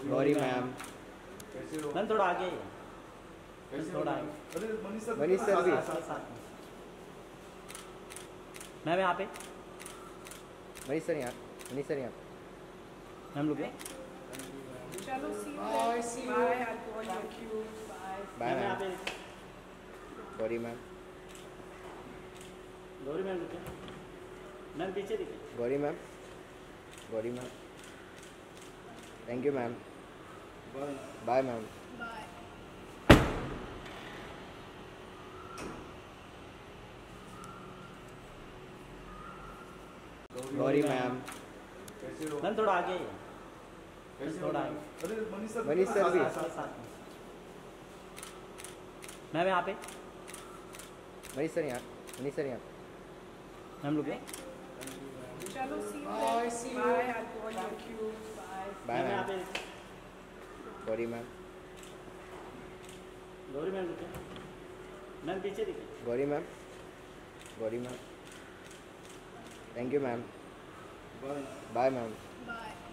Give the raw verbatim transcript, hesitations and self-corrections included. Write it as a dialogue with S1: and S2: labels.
S1: Gauri ma'am.
S2: Ma'am थोड़ा आगे आइए। थोड़ा आगे।
S1: मनीष सर भी।
S2: मैम यहाँ पे।
S1: मनीष सर यहाँ। मनीष सर यहाँ।
S2: मैम रुकिए।
S3: चलो see you
S4: Bye, see you.
S3: Bye I go
S4: Thank you.
S3: Bye
S1: bye
S2: ma'am यहाँ
S1: मैम।
S2: पे।
S1: गौरी मैम।
S2: गौरी मैम रुकिए। मैम पीछे देखिए।
S1: Gauri ma'am. Gauri ma'am. Thank you ma'am. Bye ma'am.
S3: Bye
S1: Gauri ma'am.
S2: Ma'am थोड़ा आगे आइए। थोड़ा आगे।
S1: मनीष सर भी।
S2: मैम यहाँ पे।
S1: मनीष सर यहाँ। मनीष सर यहाँ।
S2: मैम रुकिए।
S3: चलो see you
S4: Bye, see you.
S3: Bye I go
S4: Thank you.
S3: Bye
S1: bye
S2: ma'am यहाँ
S1: मैम।
S2: पे।
S1: गौरी मैम।
S2: गौरी मैम रुकिए। मैम पीछे देखिए।
S1: Gauri ma'am. Gauri ma'am. Thank you ma'am. Bye ma'am.
S3: Bye